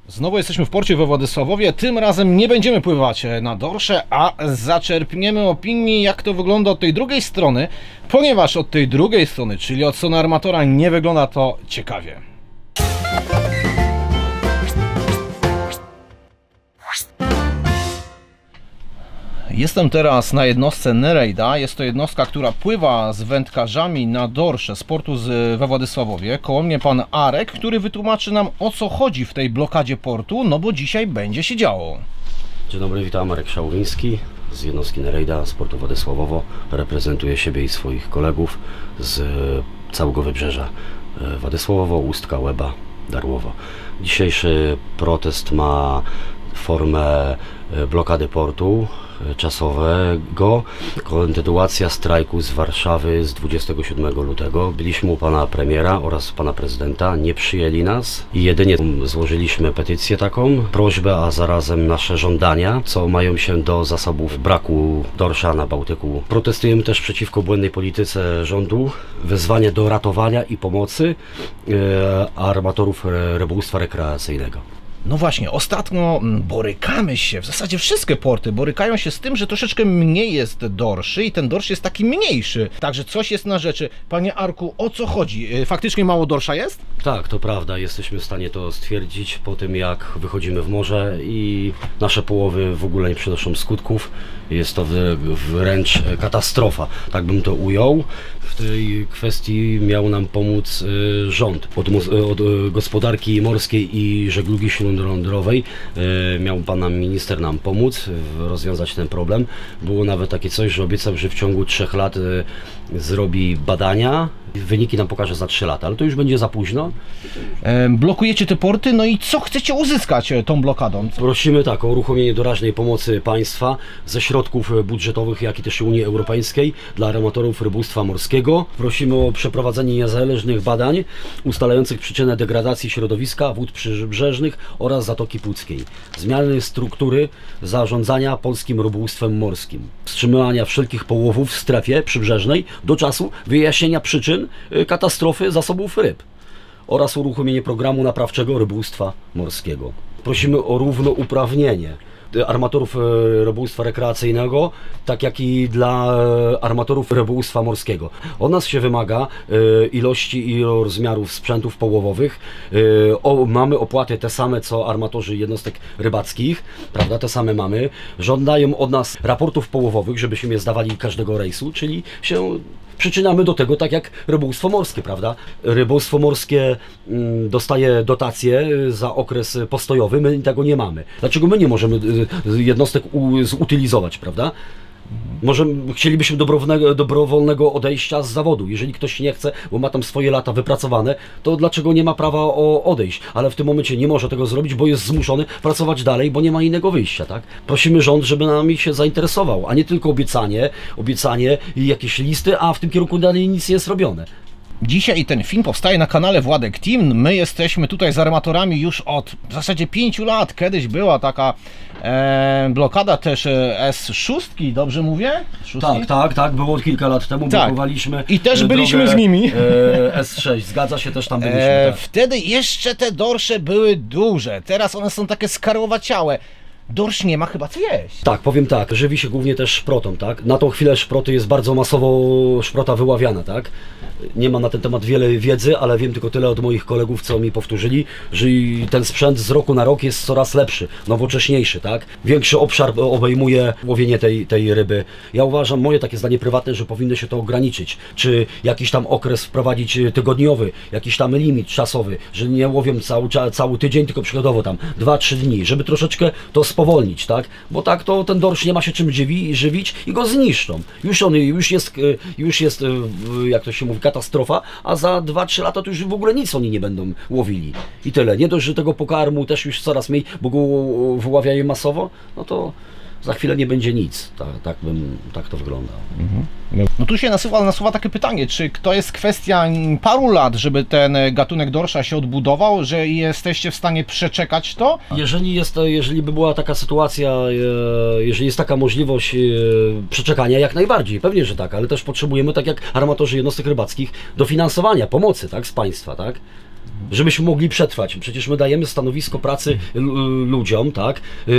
Znowu jesteśmy w porcie we Władysławowie. Tym razem nie będziemy pływać na dorsze, a zaczerpniemy opinii, jak to wygląda od tej drugiej strony, ponieważ od tej drugiej strony, czyli od strony armatora, nie wygląda to ciekawie. Jestem teraz na jednostce Nerejda. Jest to jednostka, która pływa z wędkarzami na dorsze z portu we Władysławowie. Koło mnie pan Arek, który wytłumaczy nam, o co chodzi w tej blokadzie portu, no bo dzisiaj będzie się działo. Dzień dobry, witam, Marek Szałowiński z jednostki Nerejda z portu Władysławowo. Reprezentuję siebie i swoich kolegów z całego wybrzeża Władysławowo, Ustka, Łeba, Darłowo. Dzisiejszy protest ma formę blokady portu czasowego, kontynuacja strajku z Warszawy z 27 lutego. Byliśmy u pana premiera oraz pana prezydenta, nie przyjęli nas i jedynie złożyliśmy petycję taką, prośbę, a zarazem nasze żądania, co mają się do zasobów braku dorsza na Bałtyku. Protestujemy też przeciwko błędnej polityce rządu, wezwanie do ratowania i pomocy armatorów rybołówstwa rekreacyjnego. No właśnie, ostatnio borykamy się, w zasadzie wszystkie porty borykają się z tym, że troszeczkę mniej jest dorszy i ten dorsz jest taki mniejszy. Także coś jest na rzeczy. Panie Arku, o co chodzi? Faktycznie mało dorsza jest? Tak, to prawda. Jesteśmy w stanie to stwierdzić po tym, jak wychodzimy w morze i nasze połowy w ogóle nie przynoszą skutków. Jest to wręcz katastrofa, tak bym to ujął. W tej kwestii miał nam pomóc rząd. Od gospodarki morskiej i żeglugi śródlądowej miał pan minister nam pomóc rozwiązać ten problem. Było nawet takie coś, że obiecał, że w ciągu 3 lat zrobi badania. Wyniki nam pokaże za 3 lata, ale to już będzie za późno. Blokujecie te porty, no i co chcecie uzyskać tą blokadą? Prosimy tak o uruchomienie doraźnej pomocy państwa ze środków budżetowych, jak i też Unii Europejskiej dla armatorów rybołówstwa morskiego. Prosimy o przeprowadzenie niezależnych badań ustalających przyczynę degradacji środowiska wód przybrzeżnych oraz Zatoki Puckiej. Zmiany struktury zarządzania polskim rybołówstwem morskim. Wstrzymywania wszelkich połowów w strefie przybrzeżnej do czasu wyjaśnienia przyczyn katastrofy zasobów ryb oraz uruchomienie programu naprawczego rybołówstwa morskiego. Prosimy o równouprawnienie armatorów rybołówstwa rekreacyjnego, tak jak i dla armatorów rybołówstwa morskiego. Od nas się wymaga ilości i rozmiarów sprzętów połowowych. Mamy opłaty te same, co armatorzy jednostek rybackich, prawda, te same mamy. Żądają od nas raportów połowowych, żebyśmy je zdawali każdego rejsu, czyli się przyczynamy do tego, tak jak rybołówstwo morskie, prawda? Rybołówstwo morskie dostaje dotacje za okres postojowy, my tego nie mamy. Dlaczego my nie możemy jednostek zutylizować, prawda? Może chcielibyśmy dobrowolnego odejścia z zawodu. Jeżeli ktoś nie chce, bo ma tam swoje lata wypracowane, to dlaczego nie ma prawa odejść? Ale w tym momencie nie może tego zrobić, bo jest zmuszony pracować dalej, bo nie ma innego wyjścia, tak? Prosimy rząd, żeby nami się zainteresował, a nie tylko obiecanie i jakieś listy, a w tym kierunku dalej nic nie jest robione. Dzisiaj ten film powstaje na kanale Władek Team. My jesteśmy tutaj z armatorami już od w zasadzie 5 lat. Kiedyś była taka blokada też S6, dobrze mówię? Tak, było kilka lat temu, tak. Blokowaliśmy i też byliśmy z nimi. S6, zgadza się, też tam byliśmy. Tak. Wtedy jeszcze te dorsze były duże, teraz one są takie skarłowaciałe. Dorsz nie ma chyba co jeść. Tak, powiem tak, żywi się głównie też szprotą, tak? Na tą chwilę szproty jest bardzo masowo szprota wyławiana, tak? Nie mam na ten temat wiele wiedzy, ale wiem tylko tyle od moich kolegów, co mi powtórzyli, że ten sprzęt z roku na rok jest coraz lepszy, nowocześniejszy, tak? Większy obszar obejmuje łowienie tej ryby. Ja uważam, moje takie zdanie prywatne, że powinno się to ograniczyć, czy jakiś tam okres wprowadzić tygodniowy, jakiś tam limit czasowy, że nie łowią cały tydzień, tylko przykładowo tam 2-3 dni, żeby troszeczkę to spowolnić, tak? Bo tak to ten dorsz nie ma się czym żywić i go zniszczą. Już jest, jak to się mówi, katastrofa, a za 2-3 lata to już w ogóle nic oni nie będą łowili. I tyle. Nie dość, że tego pokarmu też już coraz mniej, bo go wyławiają masowo, no to za chwilę nie będzie nic. Tak to wygląda. No tu się nasuwa takie pytanie, czy to jest kwestia paru lat, żeby ten gatunek dorsza się odbudował, że jesteście w stanie przeczekać to? Jeżeli by była taka sytuacja, jeżeli jest taka możliwość przeczekania, jak najbardziej, pewnie, że tak, ale też potrzebujemy, tak jak armatorzy jednostek rybackich, dofinansowania, pomocy, tak, z państwa, tak? żebyśmy mogli przetrwać. Przecież my dajemy stanowisko pracy ludziom, tak?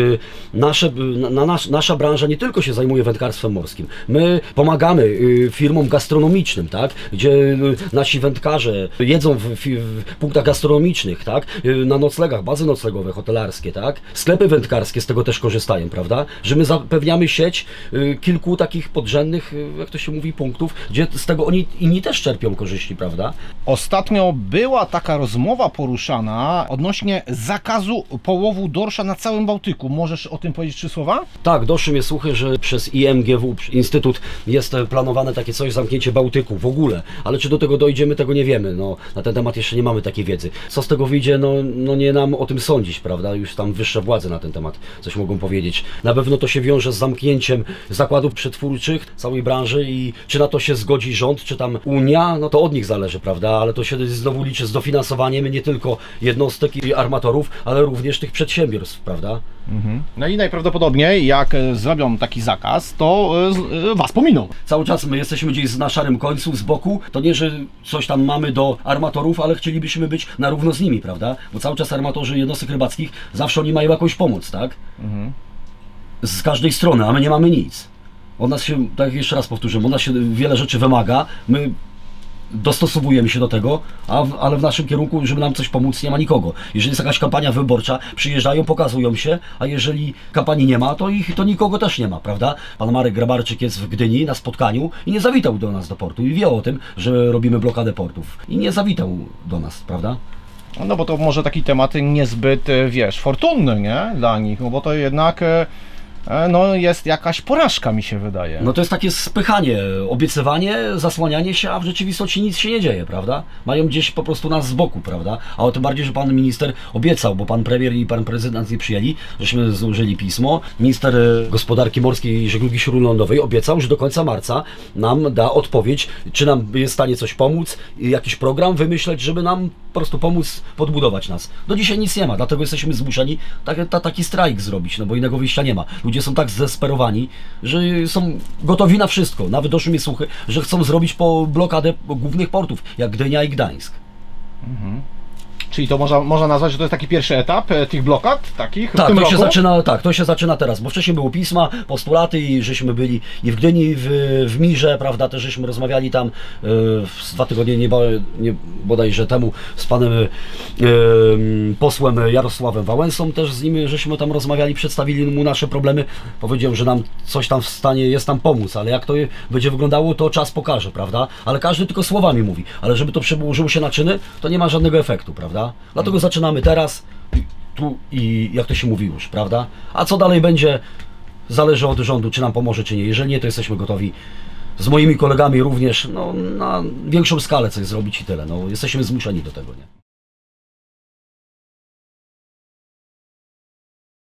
Nasza branża nie tylko się zajmuje wędkarstwem morskim. My pomagamy firmom gastronomicznym, tak? Gdzie nasi wędkarze jedzą w punktach gastronomicznych, tak? Na noclegach, bazy noclegowe, hotelarskie, tak? Sklepy wędkarskie z tego też korzystają, prawda? Że my zapewniamy sieć kilku takich podrzędnych, jak to się mówi, punktów, gdzie z tego inni też czerpią korzyści, prawda? Ostatnio była taka rozmowa poruszana odnośnie zakazu połowu dorsza na całym Bałtyku. Możesz o tym powiedzieć 3 słowa? Tak, doszły mnie słuchy, że przez IMGW, Instytut, jest planowane takie coś, zamknięcie Bałtyku w ogóle, ale czy do tego dojdziemy, tego nie wiemy. No, na ten temat jeszcze nie mamy takiej wiedzy. Co z tego wyjdzie, no nie nam o tym sądzić, prawda? Już tam wyższe władze na ten temat coś mogą powiedzieć. Na pewno to się wiąże z zamknięciem zakładów przetwórczych całej branży i czy na to się zgodzi rząd, czy tam Unia, no to od nich zależy, prawda? Ale to się znowu liczy z dofinansowaniem nie tylko jednostek i armatorów, ale również tych przedsiębiorstw, prawda? No i najprawdopodobniej jak zrobią taki zakaz, to was pominą. Cały czas my jesteśmy gdzieś na szarym końcu, z boku, to nie, że coś tam mamy do armatorów, ale chcielibyśmy być na równo z nimi, prawda? Bo cały czas armatorzy jednostek rybackich, zawsze oni mają jakąś pomoc, tak? Z każdej strony, a my nie mamy nic. Od nas się, tak jeszcze raz powtórzę, od nas się wiele rzeczy wymaga, my dostosowujemy się do tego, ale w naszym kierunku, żeby nam coś pomóc, nie ma nikogo. Jeżeli jest jakaś kampania wyborcza, przyjeżdżają, pokazują się, a jeżeli kampanii nie ma, to nikogo też nie ma, prawda? Pan Marek Grabarczyk jest w Gdyni na spotkaniu i nie zawitał do nas do portu i wie o tym, że robimy blokadę portów i nie zawitał do nas, prawda? No bo to może taki temat niezbyt, wiesz, fortunny, nie? Dla nich, no bo to jednak no jest jakaś porażka, mi się wydaje. No to jest takie spychanie, obiecywanie, zasłanianie się, a w rzeczywistości nic się nie dzieje, prawda? Mają gdzieś po prostu nas z boku, prawda? A o tym bardziej, że pan minister obiecał, bo pan premier i pan prezydent nie przyjęli, żeśmy złożyli pismo. Minister Gospodarki Morskiej i Żeglugi Śródlądowej obiecał, że do końca marca nam da odpowiedź, czy nam jest w stanie coś pomóc, jakiś program wymyśleć, żeby nam po prostu pomóc podbudować nas. Do dzisiaj nic nie ma, dlatego jesteśmy zmuszeni taki strajk zrobić, no bo innego wyjścia nie ma. Ludzie są tak zdesperowani, że są gotowi na wszystko. Nawet doszły mi słuchy, że chcą zrobić blokadę głównych portów, jak Gdynia i Gdańsk. Czyli to można nazwać, że to jest taki pierwszy etap tych blokad takich w tak, tym to roku? To się zaczyna teraz, bo wcześniej było pisma, postulaty i żeśmy byli i w Gdyni, w Mirze, prawda, też żeśmy rozmawiali tam 2 tygodnie bodajże temu z panem posłem Jarosławem Wałęsą, też z nim żeśmy tam rozmawiali, przedstawili mu nasze problemy, powiedział, że nam coś tam w stanie jest tam pomóc, ale jak to będzie wyglądało, to czas pokaże, prawda, ale każdy tylko słowami mówi, ale żeby to przełożyło się na czyny, to nie ma żadnego efektu, prawda. Dlatego zaczynamy teraz, tu i jak to się mówi już, prawda? A co dalej będzie, zależy od rządu, czy nam pomoże, czy nie. Jeżeli nie, to jesteśmy gotowi z moimi kolegami również, no, na większą skalę coś zrobić i tyle. No, jesteśmy zmuszeni do tego, nie?